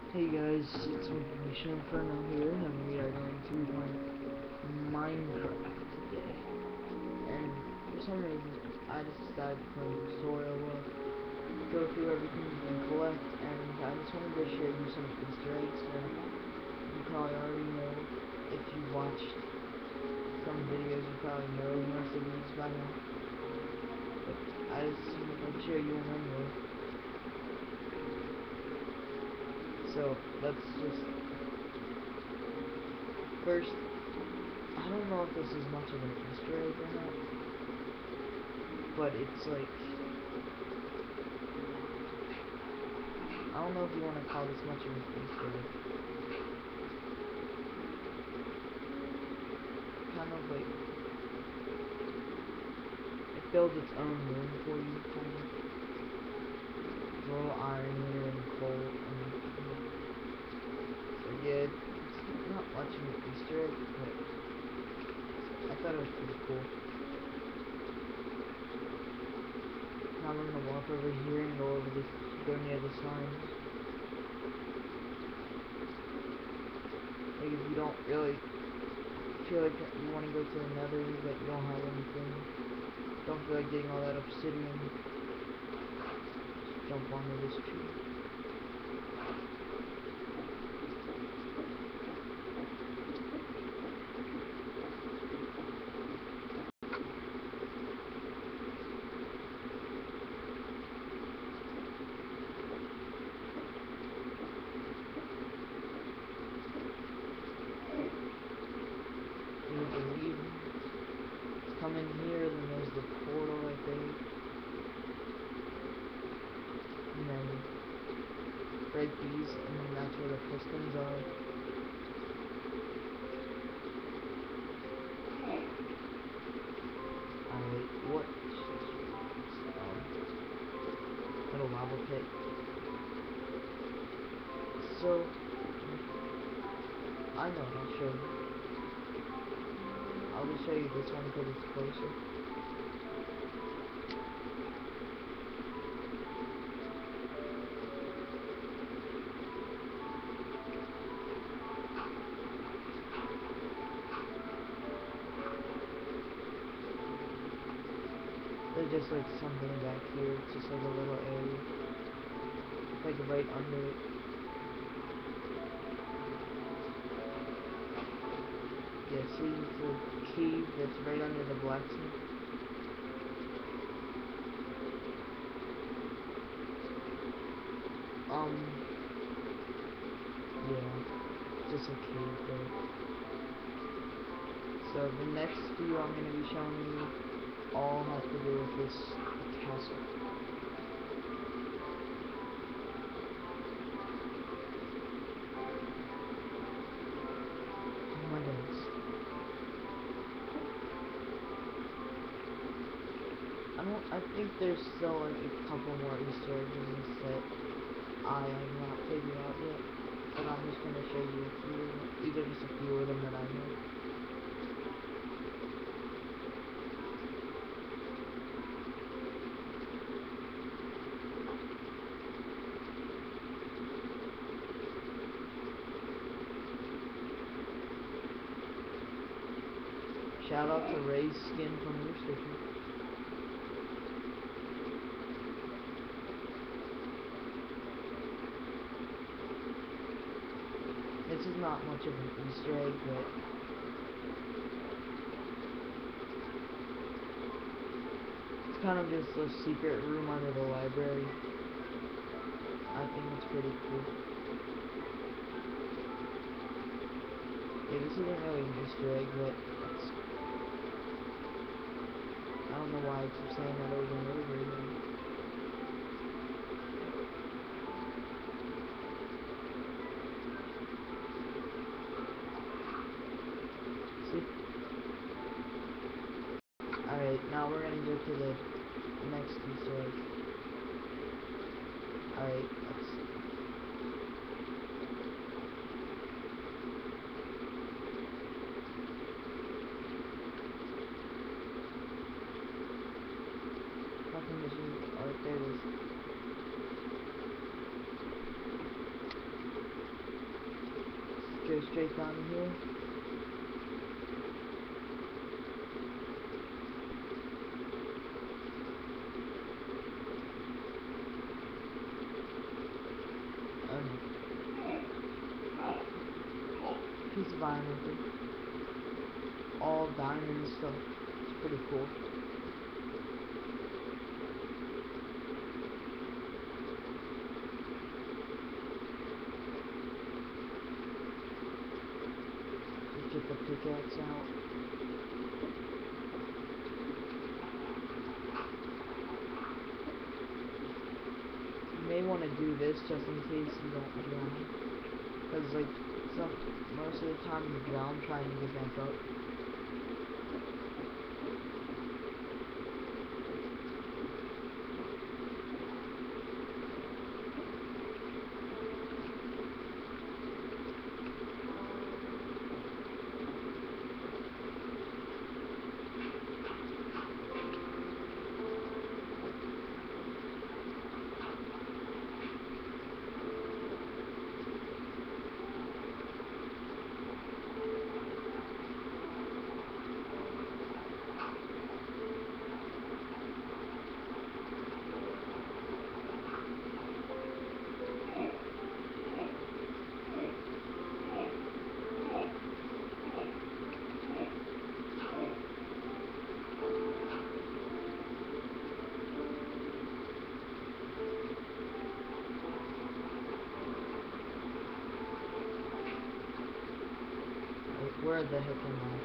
Hey guys, it's Mission Inferno here, and we are going to be playing Minecraft today. And for some reason, I just decided to play tutorial mode, go through everything you can collect, and I just wanted to show you some Easter eggs. And you probably already know, if you watched some videos, you probably know most of these by now. But I just wanted to show you them anyway. So let's just first. I don't know if this is much of an Easter egg or not, but it's like, I don't know if you want to call this much of an Easter egg. Kind of like, it builds its own room for you, kind of. There's a little iron here and coal, and so yeah, it's not much of an Easter egg, but I thought it was pretty cool. Now I'm gonna walk over here and go near the sign. Like if you don't really feel like you want to go to the nether, but you don't have anything, don't feel like getting all that obsidian, just jump onto this tree. You believe come in here, then there's the portal, I think, and then break these, and then that's where the pistons are. Alright, what? Little lava pit. So, I know, I'll show you. I'll just show you this one because it's closer. There's just like something back here, it's just like a little area. Like right under it. Yeah, see, it's a cave that's right under the blacksmith. Yeah, just a cave there. So the next few I'm going to be showing you all have to do with this castle. Oh my goodness. I think there's still like a couple more Easter eggs in this set I have not figured out yet, but I'm just going to show you a few of them. These are just a few of them that I know. Shout out to Ray's Skin from Rooster Teeth. This is not much of an Easter egg, but it's kind of just a secret room under the library. I think it's pretty cool. Yeah, this isn't really an Easter egg, but it's, I don't know why I keep saying that over and over again. See? Alright, now we're gonna go to the next Easter egg. Alright, let's see. Nothing to do. Alright, there it is. go straight down here. Piece of iron with it. All diamond stuff. It's pretty cool. Get the pickaxe out. You may want to do this just in case you don't drown. Because like most of the time you drown trying to get back up. Where the heck am I?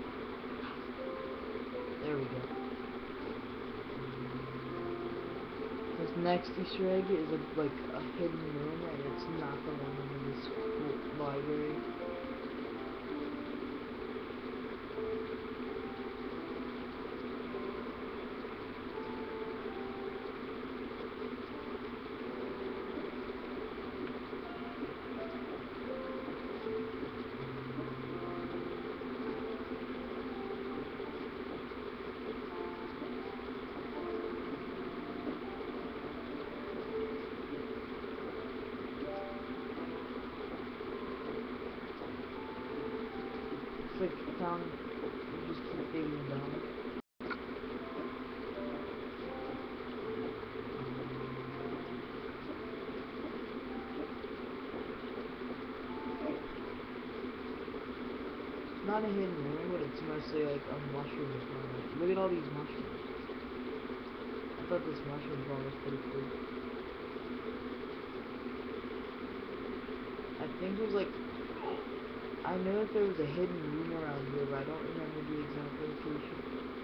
There we go. This next Easter egg is like a hidden room, and it's not the one in this library. Like down, you just keep digging down. It's not a hidden room, but it's mostly like a mushroom farm. Look at all these mushrooms. I thought this mushroom farm was pretty cool. I think there's like, I know that there was a hidden room around here, but I don't remember the exact location.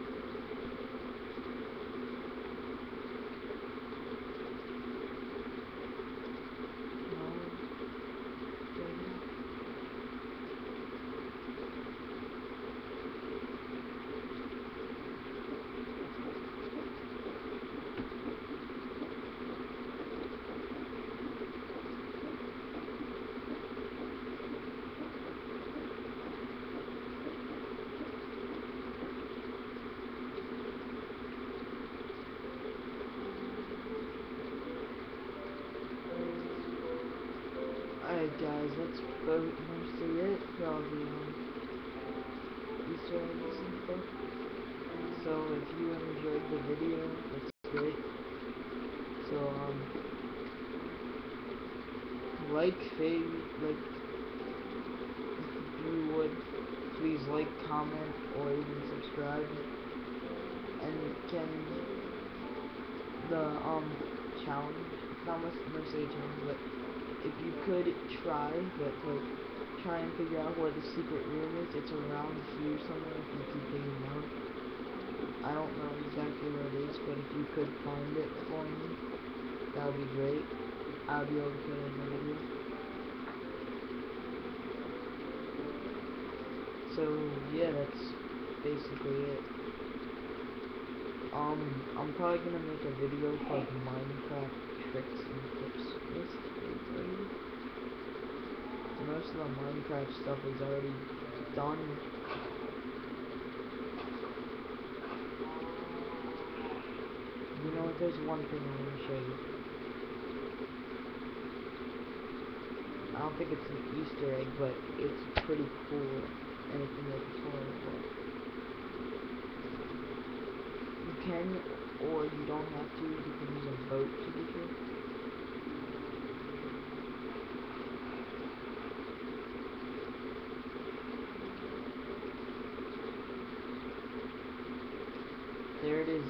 Alright guys, that's mostly it for all the Easter eggs and stuff. So if you enjoyed the video, that's great. So like if you would, please like, comment, or even subscribe. And can the challenge, not mostly a challenge, but if you could try and figure out where the secret room is. It's around here somewhere if you keep digging down. I don't know exactly where it is, but if you could find it for me, that would be great. I'll be able to put it in the video. So yeah, that's basically it. I'm probably gonna make a video for like Minecraft tricks and tips, basically. Most of the Minecraft stuff is already done. You know what, there's one thing I want to show you. I don't think it's an Easter egg, but it's pretty cool. And it's in the tutorial book. You can, or you don't have to. You can use a boat to get here. There it is.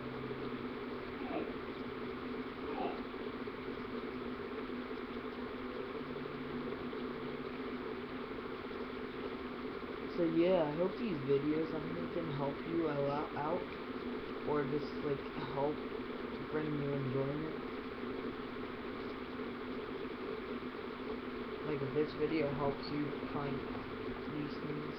So yeah, I hope these videos I'm making help you out, or just like help bring you enjoyment. Like if this video helps you find these things.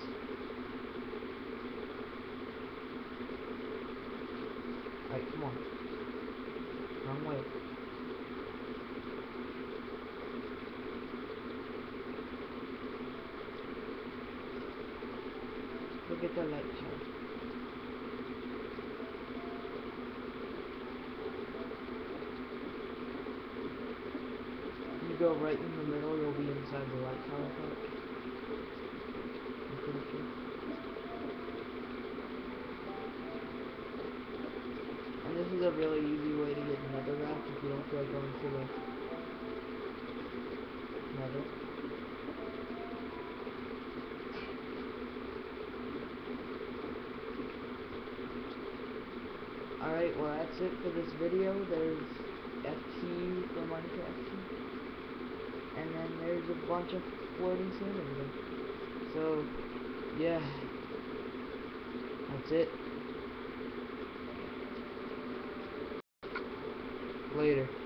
Alright, come on. Wrong way. Look at the light show. You go right in the middle, you'll be inside the light tower park. I'm pretty sure. And this is a really easy way to get netherrack if you don't feel like going to the nether. Alright, well that's it for this video. There's FT for Minecraft. And then there's a bunch of floating sand over there. So, yeah. That's it. Later.